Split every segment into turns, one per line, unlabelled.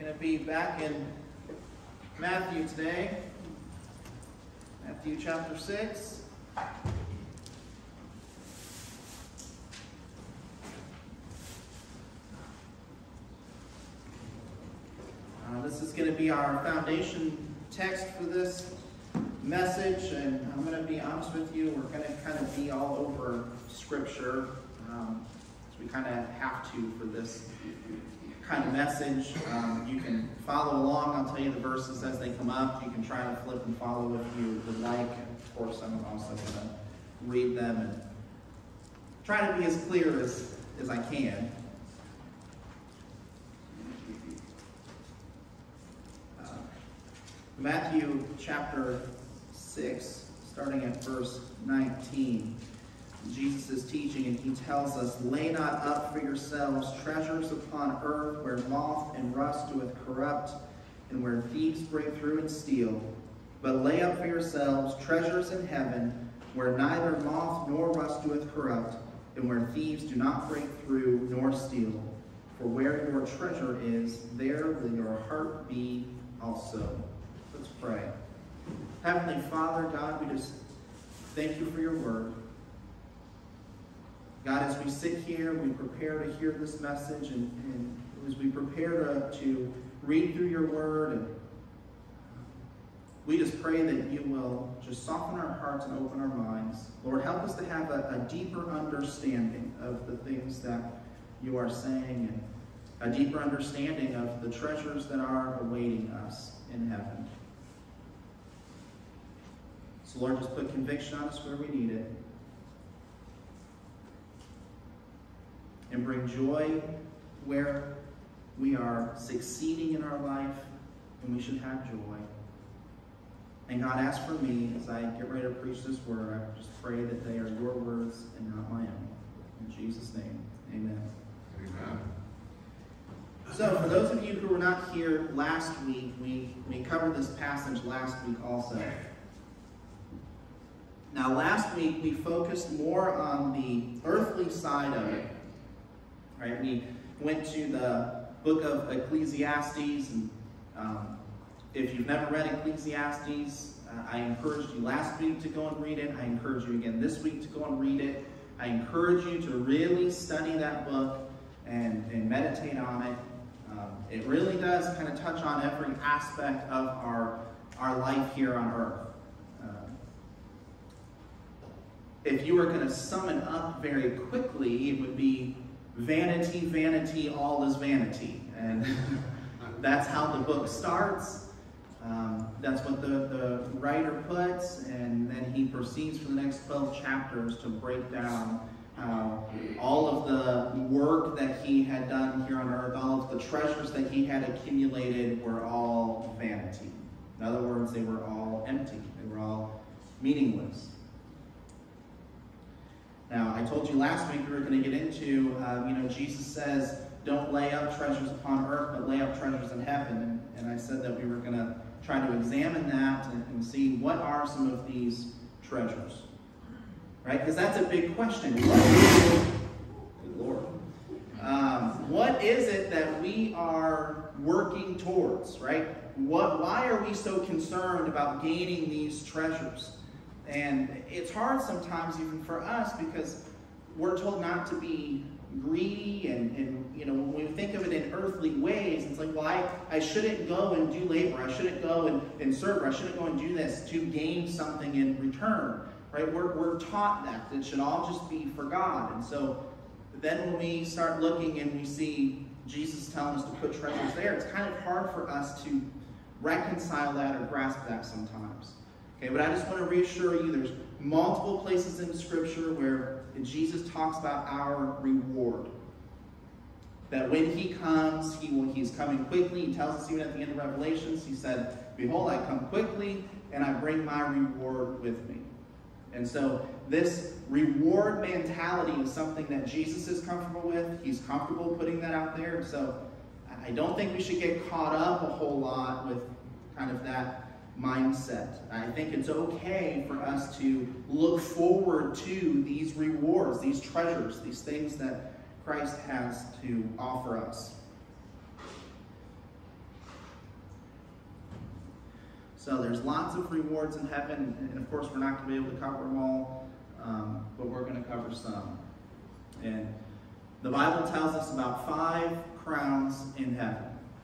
going to be back in Matthew today. Matthew chapter 6. This is going to be our foundation text for this message, and I'm going to be honest with you, we're going to kind of be all over Scripture. So we kind of have to for this kind of message. You can follow along. I'll tell you the verses as they come up. You can try to flip and follow if you would like. And of course, I'm also going to read them and try to be as clear as I can. Matthew chapter 6, starting at verse 19. Jesus is teaching and he tells us, "Lay not up for yourselves treasures upon earth, where moth and rust doeth corrupt, and where thieves break through and steal. But lay up for yourselves treasures in heaven, where neither moth nor rust doeth corrupt, and where thieves do not break through nor steal. For where your treasure is, there will your heart be also." Let's pray. Heavenly Father, God, we just thank you for your word. God, as we sit here, we prepare to hear this message, and as we prepare to read through your word, and we just pray that you will just soften our hearts and open our minds. Lord, help us to have a deeper understanding of the things that you are saying, and a deeper understanding of the treasures that are awaiting us in heaven. So Lord, just put conviction on us where we need it. And bring joy where we are succeeding in our life and we should have joy. And God, ask for me as I get ready to preach this word. I just pray that they are your words and not my own. In Jesus' name, amen.
Amen.
So for those of you who were not here last week, we covered this passage last week also. Now last week we focused more on the earthly side of it. Right? We went to the book of Ecclesiastes, and if you've never read Ecclesiastes, I encouraged you last week to go and read it. I encourage you again this week to go and read it. I encourage you to really study that book and meditate on it. It really does kind of touch on every aspect of our life here on earth. If you were going to sum it up very quickly, it would be vanity, vanity, all is vanity. And that's how the book starts. That's what the writer puts, and then he proceeds for the next 12 chapters to break down how all of the work that he had done here on earth, all of the treasures that he had accumulated were all vanity. In other words, they were all empty. They were all meaningless. Now, I told you last week we were going to get into, Jesus says, don't lay up treasures upon earth, but lay up treasures in heaven. And I said that we were going to try to examine that and see what are some of these treasures. Right? Because that's a big question. Good Lord. What is it that we are working towards, right? Why are we so concerned about gaining these treasures? And it's hard sometimes even for us because we're told not to be greedy, and when we think of it in earthly ways, it's like, well, I shouldn't go and do labor. I shouldn't go and serve. I shouldn't go and do this to gain something in return. Right? We're taught that it should all just be for God. And so then when we start looking and we see Jesus telling us to put treasures there, it's kind of hard for us to reconcile that or grasp that sometimes. Okay, but I just want to reassure you there's multiple places in Scripture where Jesus talks about our reward. That when he comes, he's coming quickly. He tells us even at the end of Revelations, he said, "Behold, I come quickly, and I bring my reward with me." And so this reward mentality is something that Jesus is comfortable with. He's comfortable putting that out there. So I don't think we should get caught up a whole lot with kind of that mindset. I think it's okay for us to look forward to these rewards, these treasures, these things that Christ has to offer us. So there's lots of rewards in heaven, and of course we're not going to be able to cover them all, but we're going to cover some. And the Bible tells us about 5 crowns in heaven.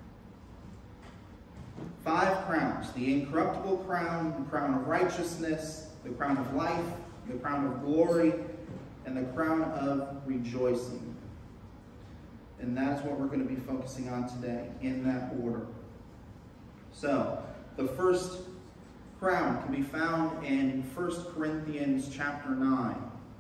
5 crowns: the incorruptible crown, the crown of righteousness, the crown of life, the crown of glory, and the crown of rejoicing. And that is what we're going to be focusing on today, in that order. So, the first crown can be found in 1 Corinthians chapter 9.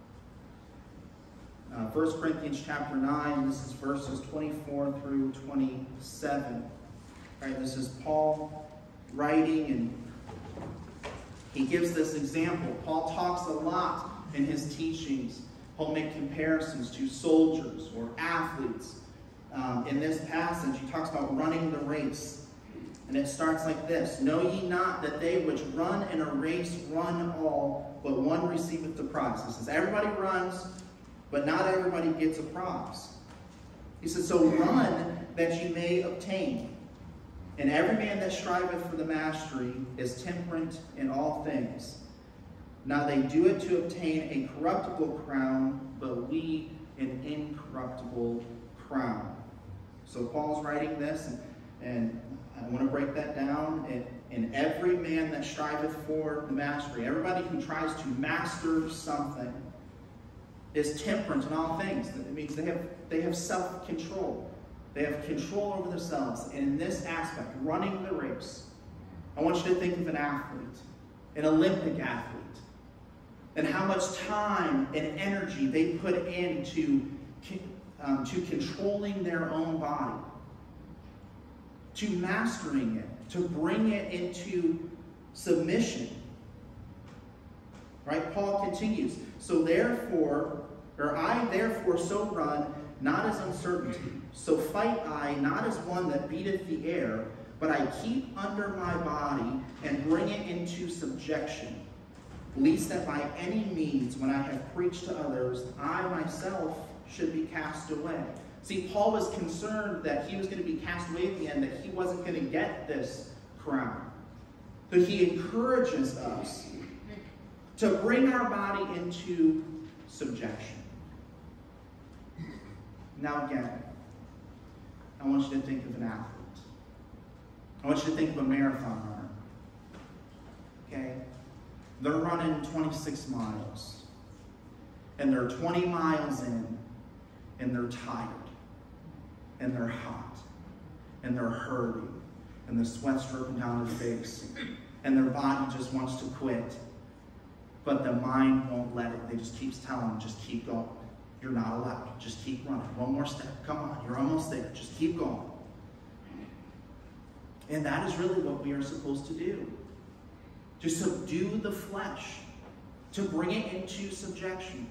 1 Corinthians chapter 9, this is verses 24 through 27. Right, this is Paul writing, and he gives this example. Paul talks a lot in his teachings. He'll make comparisons to soldiers or athletes. In this passage, he talks about running the race. And it starts like this: Know ye not that they which run in a race run all, but one receiveth the prize. He says, everybody runs, but not everybody gets a prize. He says, so run that you may obtain. And every man that striveth for the mastery is temperate in all things. Now they do it to obtain a corruptible crown, but we an incorruptible crown. So Paul's writing this, and I want to break that down. And every man that striveth for the mastery, everybody who tries to master something, is temperate in all things. It means they have self-control. They have control over themselves. And in this aspect, running the race, I want you to think of an athlete, an Olympic athlete, and how much time and energy they put into controlling their own body, to mastering it, to bring it into submission. Right? Paul continues, I therefore so run, not as uncertainty. So fight I, not as one that beateth the air, but I keep under my body and bring it into subjection, lest that by any means, when I have preached to others, I myself should be cast away. See, Paul was concerned that he was going to be cast away at the end, that he wasn't going to get this crown. So he encourages us to bring our body into subjection. Now again, I want you to think of an athlete. I want you to think of a marathon runner. Okay? They're running 26 miles. And they're 20 miles in, and they're tired. And they're hot. And they're hurting. And the sweat's dripping down their face. And their body just wants to quit. But the mind won't let it. They just keeps telling them, just keep going. You're not allowed. Just keep running. One more step. Come on. You're almost there. Just keep going. And that is really what we are supposed to do. To subdue the flesh. To bring it into subjection.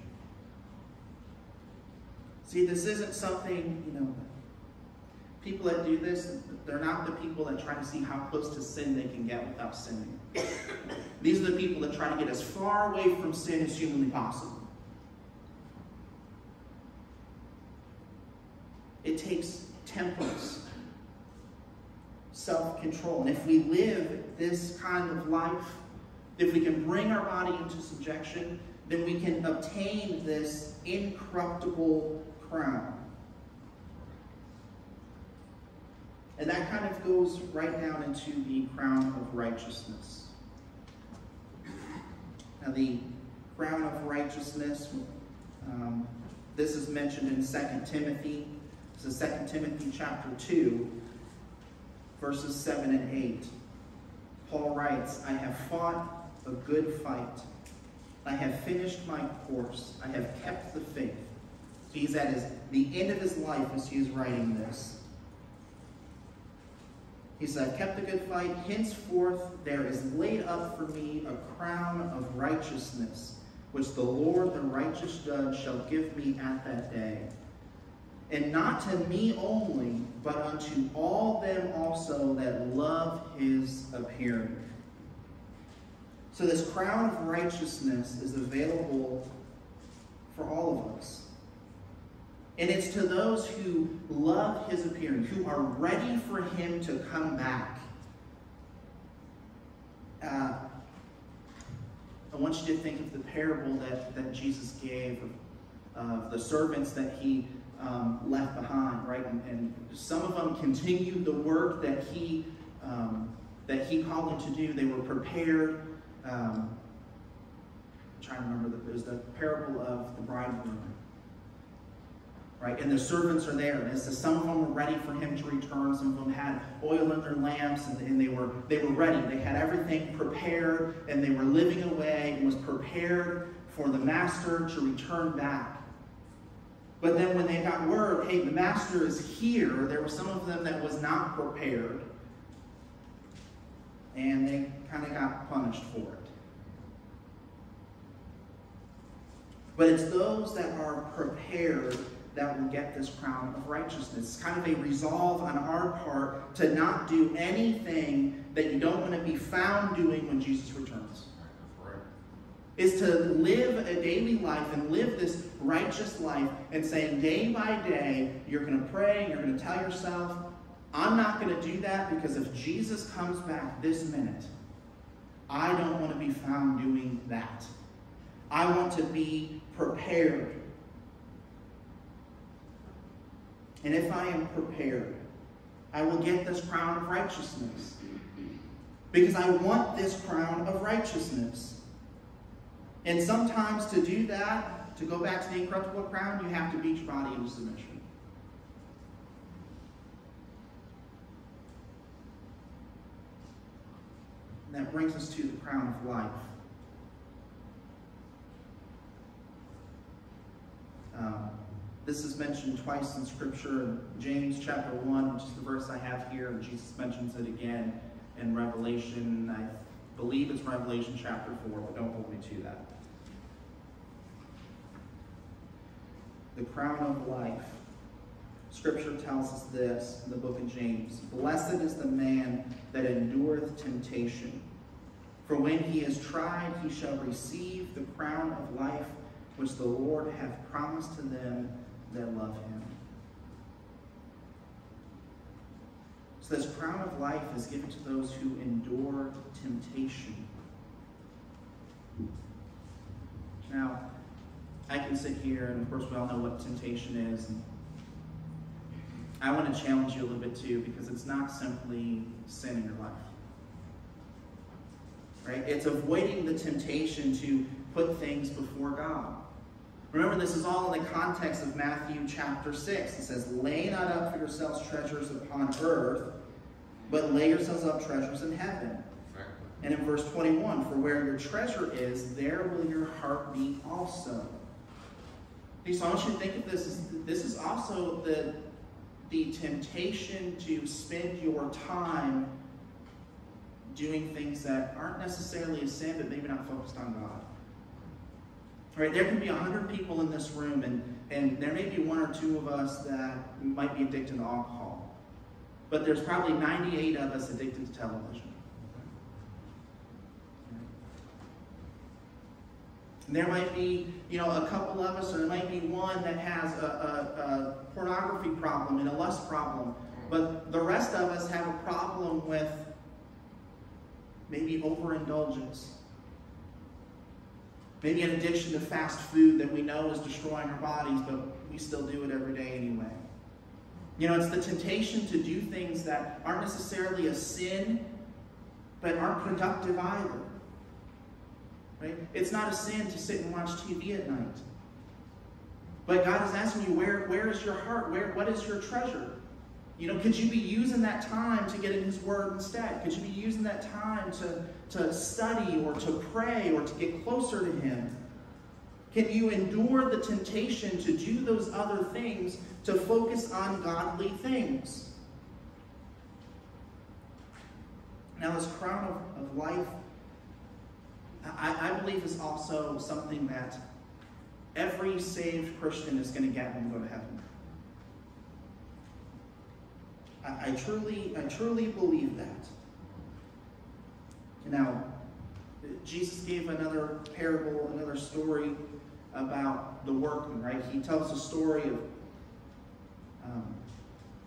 See, this isn't something, people that do this, they're not the people that try to see how close to sin they can get without sinning. These are the people that try to get as far away from sin as humanly possible. It takes temperance, self-control. And if we live this kind of life, if we can bring our body into subjection, then we can obtain this incorruptible crown. And that kind of goes right down into the crown of righteousness. Now the crown of righteousness, this is mentioned in 2 Timothy. This is 2 Timothy chapter 2, verses 7 and 8. Paul writes, I have fought a good fight. I have finished my course. I have kept the faith. So he's at the end of his life as he is writing this. He said, I've kept the good fight. Henceforth there is laid up for me a crown of righteousness, which the Lord, the righteous judge, shall give me at that day. And not to me only, but unto all them also that love his appearing. So this crown of righteousness is available for all of us. And it's to those who love his appearing, who are ready for him to come back. I want you to think of the parable that Jesus gave of the servants that he left behind, right? And some of them continued the work that he called them to do. They were prepared. I'm trying to remember, it was the parable of the bridegroom. Right? And the servants are there. And it says some of them were ready for him to return. Some of them had oil in their lamps, and they were ready. They had everything prepared, and they were living away and was prepared for the master to return back. But then when they got word, hey, the master is here, there were some of them that was not prepared. And they kind of got punished for it. But it's those that are prepared that will get this crown of righteousness. It's kind of a resolve on our part to not do anything that you don't want to be found doing when Jesus returns. Right. Is to live a daily life and live this righteous life and saying day by day, you're going to pray, you're going to tell yourself, I'm not going to do that because if Jesus comes back this minute, I don't want to be found doing that. I want to be prepared. And if I am prepared, I will get this crown of righteousness. Because I want this crown of righteousness. And sometimes to do that, to go back to the incorruptible crown, you have to beat your body into submission. And that brings us to the crown of life. This is mentioned twice in Scripture. In James chapter 1, which is the verse I have here, and Jesus mentions it again in Revelation. I believe it's Revelation chapter 4, but don't hold me to that. The crown of life. Scripture tells us this in the book of James. Blessed is the man that endureth temptation. For when he is tried, he shall receive the crown of life, which the Lord hath promised to them that love him. So this crown of life is given to those who endure temptation. Now, I can sit here, and of course we all know what temptation is. And I want to challenge you a little bit too, because it's not simply sin in your life. Right? It's avoiding the temptation to put things before God. Remember, this is all in the context of Matthew chapter 6. It says, lay not up for yourselves treasures upon earth, but lay yourselves up treasures in heaven. And in verse 21, for where your treasure is, there will your heart be also. So I want you to think of this. This is also the temptation to spend your time doing things that aren't necessarily a sin, but maybe not focused on God. Right? There can be 100 people in this room, and there may be one or two of us that might be addicted to alcohol. But there's probably 98 of us addicted to television. And there might be, a couple of us, or there might be one that has a pornography problem and a lust problem. But the rest of us have a problem with maybe overindulgence. Maybe an addiction to fast food that we know is destroying our bodies, but we still do it every day anyway. It's the temptation to do things that aren't necessarily a sin, but aren't productive either. Right? It's not a sin to sit and watch TV at night. But God is asking you, where is your heart? What is your treasure? Could you be using that time to get in His Word instead? Could you be using that time to study or to pray or to get closer to Him? Can you endure the temptation to do those other things, to focus on godly things? Now, this crown of life, I believe, is also something that every saved Christian is going to get when we go to heaven. I truly believe that. Now, Jesus gave another parable, another story about the workman, right? He tells a story of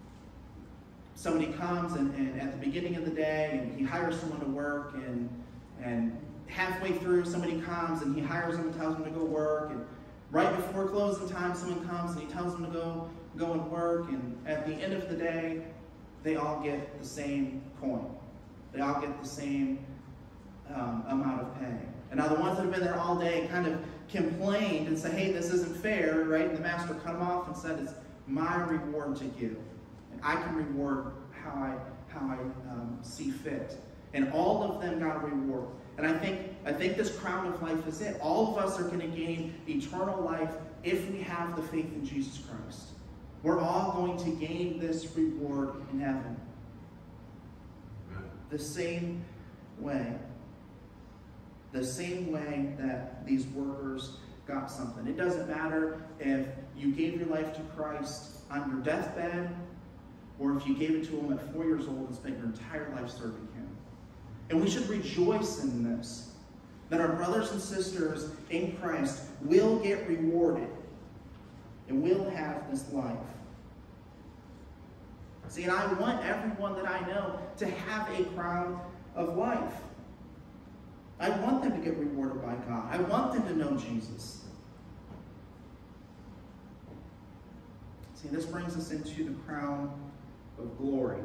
somebody comes and at the beginning of the day, and he hires someone to work, and And halfway through, somebody comes and he hires them and tells them to go work. And right before closing time, someone comes and he tells them to go and work. And at the end of the day, they all get the same coin. They all get the same amount of pay. And now the ones that have been there all day kind of complained and said, hey, this isn't fair, right? And the master cut them off and said, it's my reward to give. And I can reward how I see fit. And all of them got a reward. And I think this crown of life is it. All of us are going to gain eternal life if we have the faith in Jesus Christ. We're all going to gain this reward in heaven. The same way. The same way that these workers got something. It doesn't matter if you gave your life to Christ on your deathbed, or if you gave it to him at 4 years old and spent your entire life serving him. And we should rejoice in this, that our brothers and sisters in Christ will get rewarded and will have this life. See, and I want everyone that I know to have a crown of life. I want them to get rewarded by God. I want them to know Jesus. See, this brings us into the crown of glory.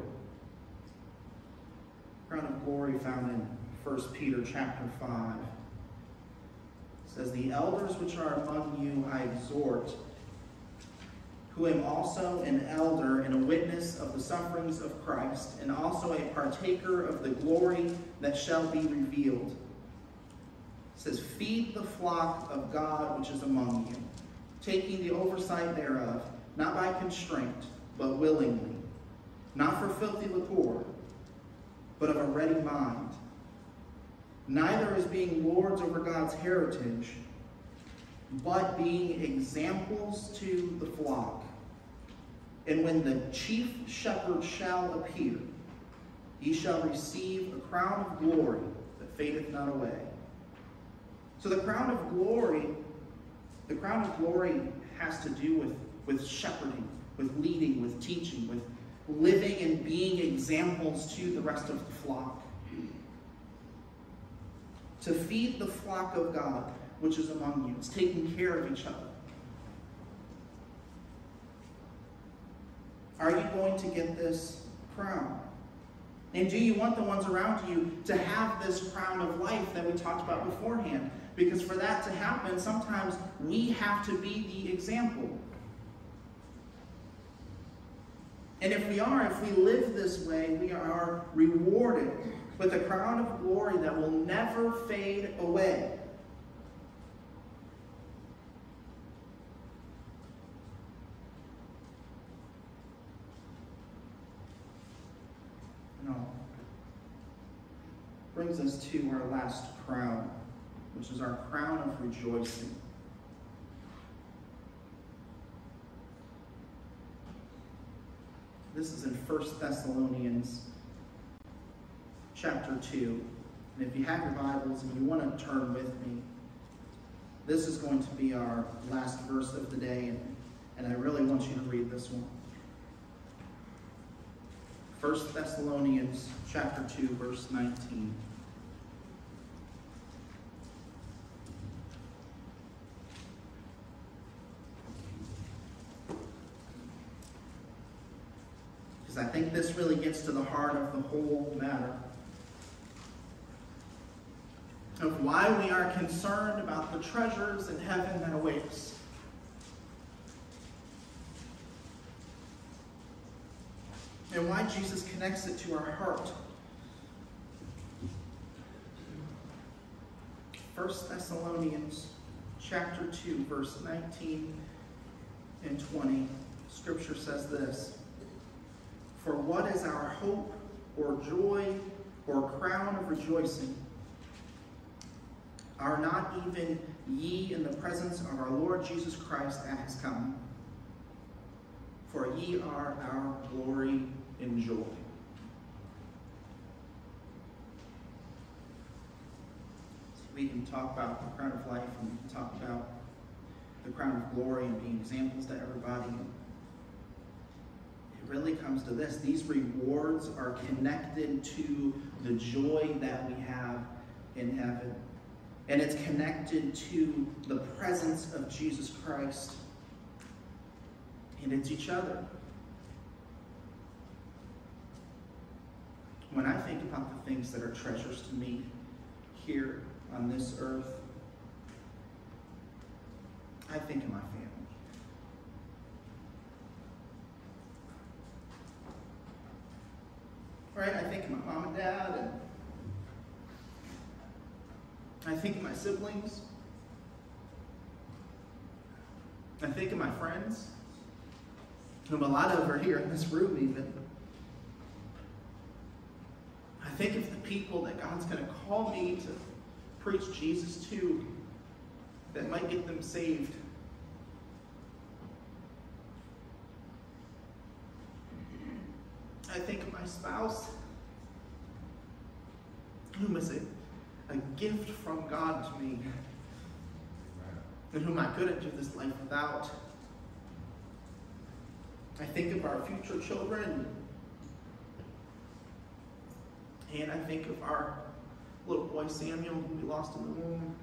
Crown of glory found in 1 Peter chapter 5. It says, the elders which are among you I exhort, who am also an elder and a witness of the sufferings of Christ, and also a partaker of the glory that shall be revealed. It says, feed the flock of God which is among you, taking the oversight thereof, not by constraint, but willingly, not for filthy lucre, but of a ready mind, neither as being lords over God's heritage, but being examples to the flock. And when the chief shepherd shall appear, ye shall receive a crown of glory that fadeth not away. So the crown of glory has to do with shepherding, with leading, with teaching, with living and being examples to the rest of the flock. To feed the flock of God, which is among you. It's taking care of each other. Are you going to get this crown? And do you want the ones around you to have this crown of life that we talked about beforehand? Because for that to happen, sometimes we have to be the example. And if we live this way, we are rewarded with a crown of glory that will never fade away. Brings us to our last crown, which is our crown of rejoicing. This is in 1 Thessalonians chapter 2. And if you have your Bibles and you want to turn with me, this is going to be our last verse of the day, and I really want you to read this one. 1 Thessalonians chapter 2, verse 19. Because I think this really gets to the heart of the whole matter. Of why we are concerned about the treasures in heaven that await us. And why Jesus connects it to our heart. 1 Thessalonians chapter 2, verse 19 and 20. Scripture says this. For what is our hope or joy or crown of rejoicing? Are not even ye in the presence of our Lord Jesus Christ at his coming? For ye are our glory and joy. So we can talk about the crown of life, and we can talk about the crown of glory and being examples to everybody. It really comes to this. These rewards are connected to the joy that we have in heaven. And it's connected to the presence of Jesus Christ. And it's each other. When I think about the things that are treasures to me here on this earth, I think of my family. Right? I think of my mom and dad, and I think of my siblings. I think of my friends, whom a lot of are here in this room even. I think of the people that God's going to call me to preach Jesus to, that might get them saved. I think of my spouse, whom is a gift from God to me, and whom I couldn't do this life without. I think of our future children, and I think of our little boy Samuel, whom we lost in the womb.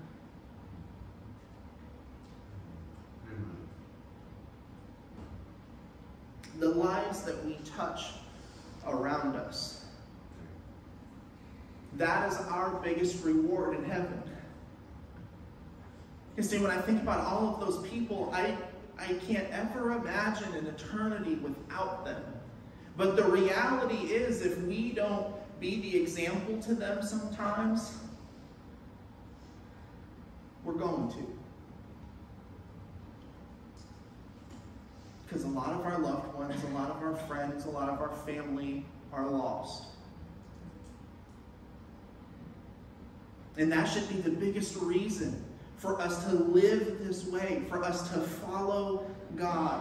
The lives that we touch around us, that is our biggest reward in heaven. You see, when I think about all of those people, I can't ever imagine an eternity without them. But the reality is, if we don't be the example to them sometimes, we're going to. Because a lot of our loved ones, a lot of our friends, a lot of our family are lost. And that should be the biggest reason for us to live this way, for us to follow God.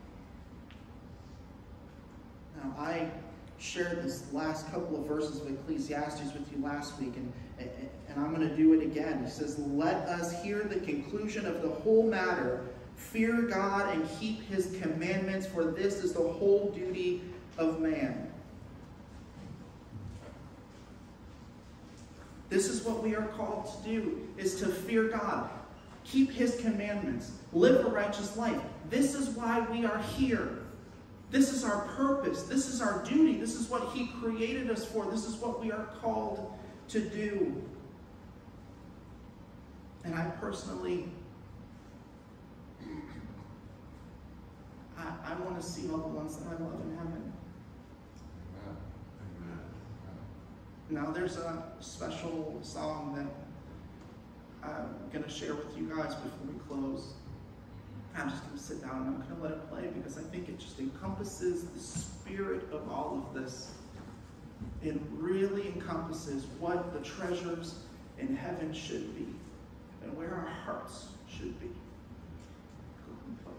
Now, I shared this last couple of verses of Ecclesiastes with you last week, and I'm going to do it again. He says, "Let us hear the conclusion of the whole matter. Fear God and keep his commandments, for this is the whole duty of man." This is what we are called to do, is to fear God, keep his commandments, live a righteous life. This is why we are here. This is our purpose. This is our duty. This is what he created us for. This is what we are called to do. And I personally, I want to see all the ones that I love in heaven.
Amen.
Now, there's a special song that I'm going to share with you guys before we close. I'm just going to sit down and I'm going to let it play, because I think it just encompasses the spirit of all of this. It really encompasses what the treasures in heaven should be and where our hearts should be. Go ahead and play.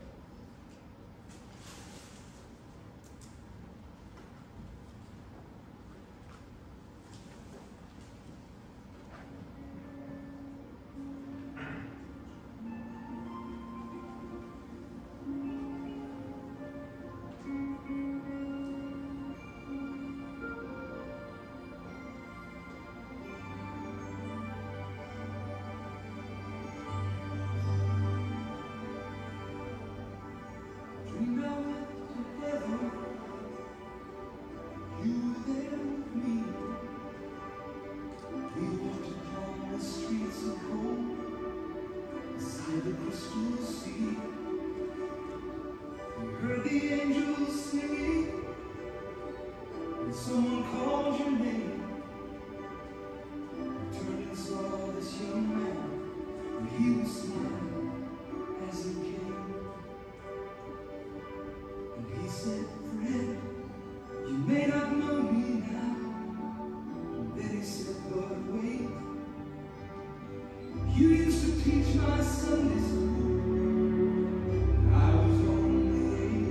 You used to teach my Sunday school. I was only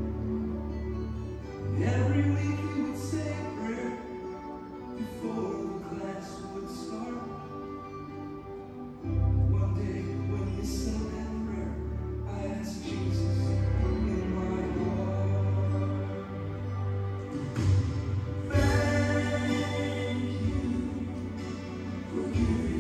8. Every week you would say a prayer before the class would start. One day when you said that prayer, I asked Jesus in my heart. Thank you for giving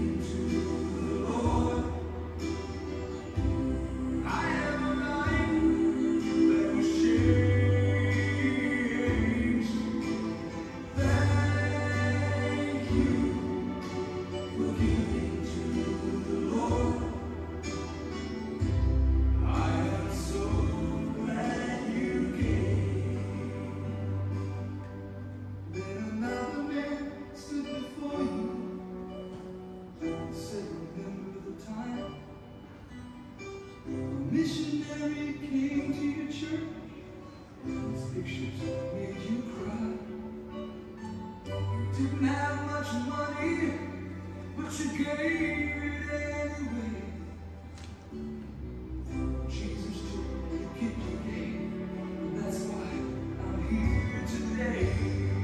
Didn't have much money, but you gave it anyway. Jesus took the gift you gave, that's why I'm here today.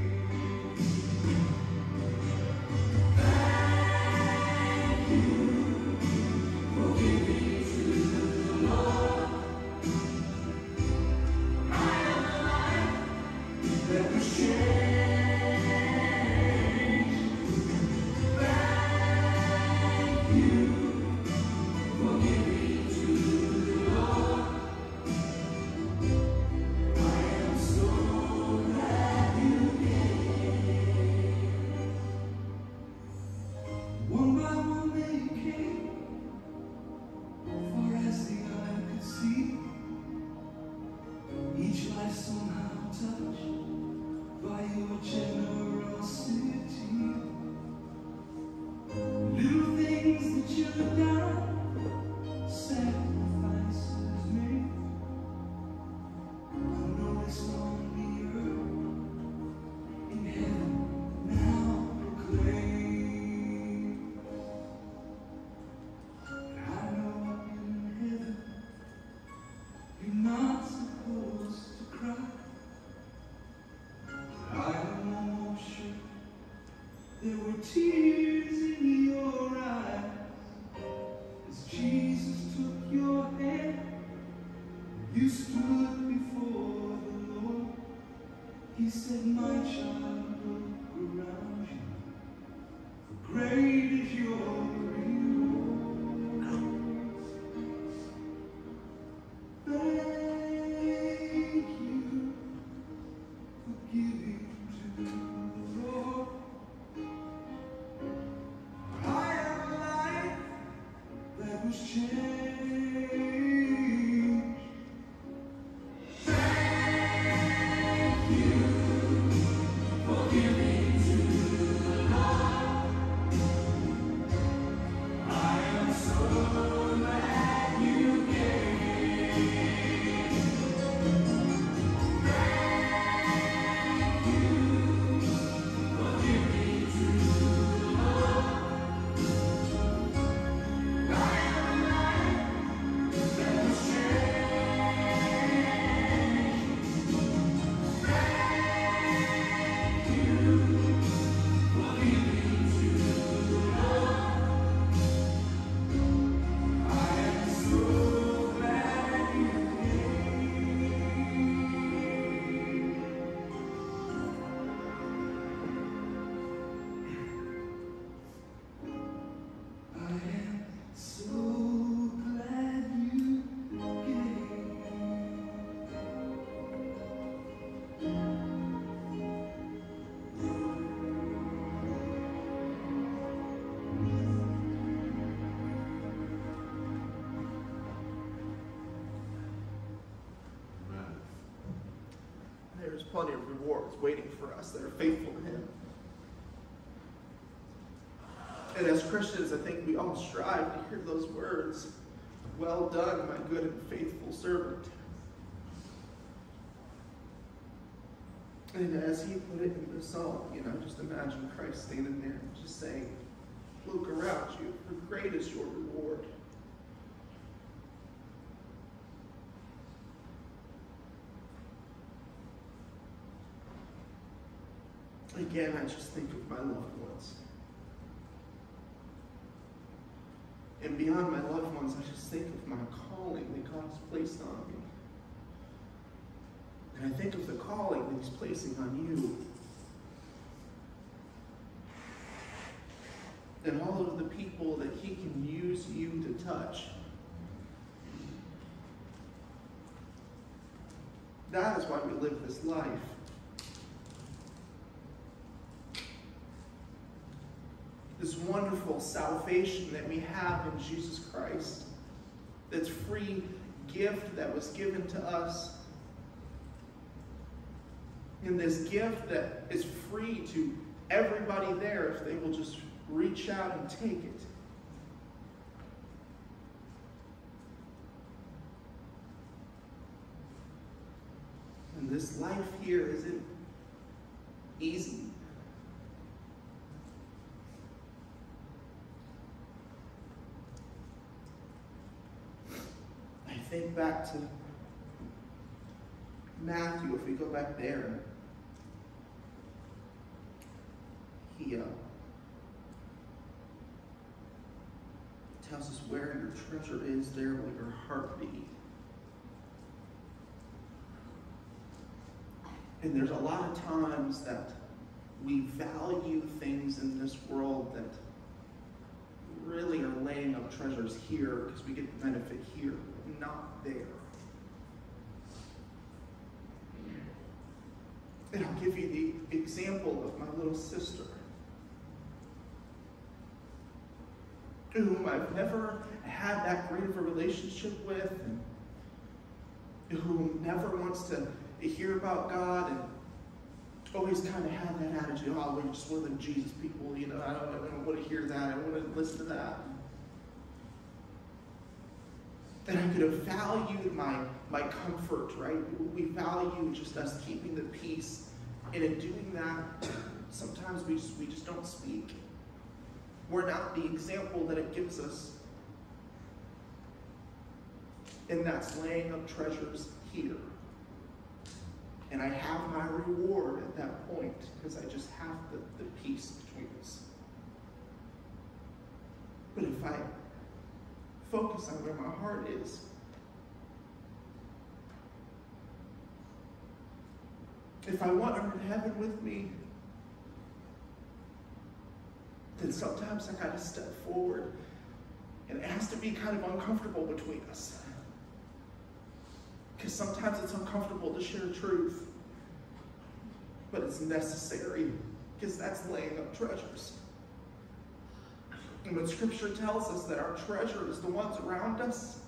Thank you for giving to the Lord. I am a life that was changed. One by one they came, far as the eye could see. Each life somehow touched by your generosity. Little things that you've done, sacrifices made, unnoticed on the earth, in heaven now proclaim. I know up in heaven, you're not supposed to cry. I'm almost sure there were tears in your eyes as Jesus took your hand. You stood before the Lord. He said, my child, look around you, for great is your reward. Thank you for giving to the Lord. I have a life that was changed. Thank you for giving to the Lord. I am so glad you gave. Thank you for giving to the Lord. I am a life that was changed. Thank you for giving to the Lord. I am so glad you gave. I am so glad you gave.
There's plenty of rewards waiting for us that are faithful to Him. And as Christians, I think we all strive to hear those words, well done, my good and faithful servant. And as he put it in the psalm, just imagine Christ standing there and just saying, look around you, for great is your reward. Again, I just think of my loved ones. And beyond my loved ones, I just think of my calling that God has placed on me. And I think of the calling that He's placing on you. And all of the people that He can use you to touch. That is why we live this life. This wonderful salvation that we have in Jesus Christ. That's free gift that was given to us. And this gift that is free to everybody there if they will just reach out and take it. And this life here isn't easy. back to Matthew, if we go back there, he tells us where your treasure is, there will your heart be. And there's a lot of times that we value things in this world that really are laying up treasures here because we get the benefit here, but not there. And I'll give you the example of my little sister, whom I've never had that great of a relationship with, and who never wants to hear about God, and always kind of had that attitude, oh, we're just one of them Jesus people, you know, I don't want to hear that, I don't want to listen to that. And I could have valued my comfort, right? We value just us keeping the peace, and in doing that, sometimes we just don't speak. We're not the example that it gives us. And that's laying up treasures here. And I have my reward at that point because I just have the peace between us. But if I focus on where my heart is, if I want her in heaven with me, then sometimes I got to step forward, and it has to be kind of uncomfortable between us. Because sometimes it's uncomfortable to share truth, but it's necessary, because that's laying up treasures. And when Scripture tells us that our treasure is the ones around us,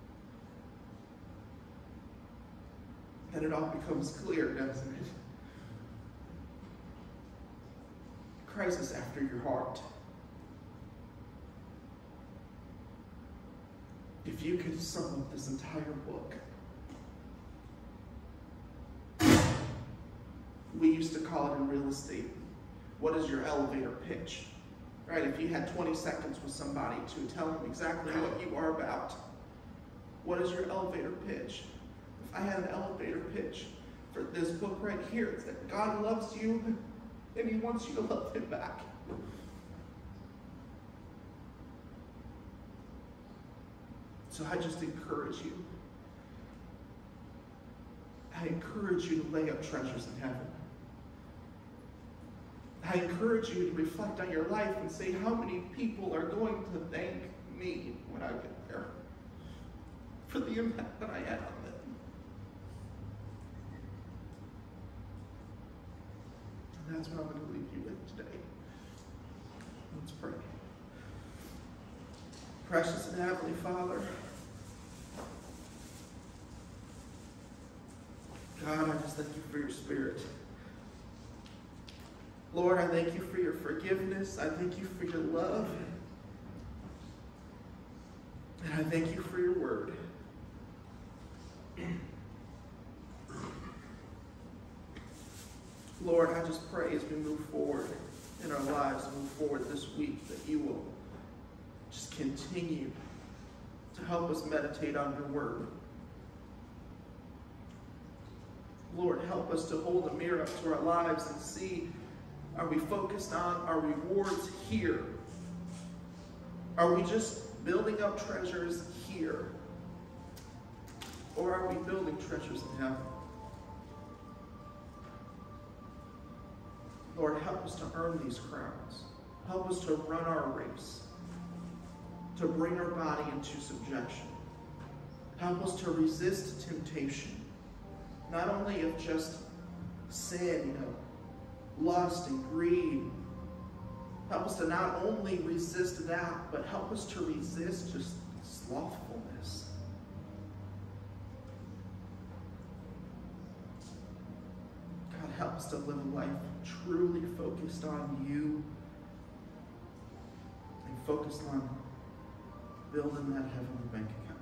then it all becomes clear, doesn't it? Christ is after your heart. If you could sum up this entire book, we used to call it in real estate, what is your elevator pitch? Right? If you had 20 seconds with somebody to tell them exactly what you are about, what is your elevator pitch? If I had an elevator pitch for this book right here, it's that God loves you and He wants you to love Him back. So I just encourage you. I encourage you to lay up treasures in heaven. I encourage you to reflect on your life and say, how many people are going to thank me when I get there for the impact that I had on them? And that's what I'm going to leave you with today. Let's pray. Precious and Heavenly Father, God, I just thank you for your Spirit. Lord, I thank you for your forgiveness. I thank you for your love. And I thank you for your word. Lord, I just pray as we move forward in our lives, move forward this week, that you will just continue to help us meditate on your word. Lord, help us to hold a mirror up to our lives and see, are we focused on our rewards here? Are we just building up treasures here? Or are we building treasures in heaven? Lord, help us to earn these crowns. Help us to run our race, to bring our body into subjection. Help us to resist temptation, not only of just sin, lust and greed. Help us to not only resist that, but help us to resist just slothfulness. God, help us to live a life truly focused on you and focused on building that heavenly bank account.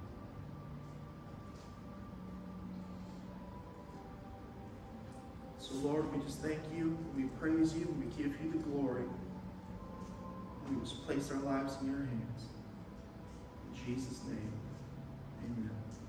So Lord, we just thank you, we praise you, and we give you the glory. And we just place our lives in your hands. In Jesus' name, amen.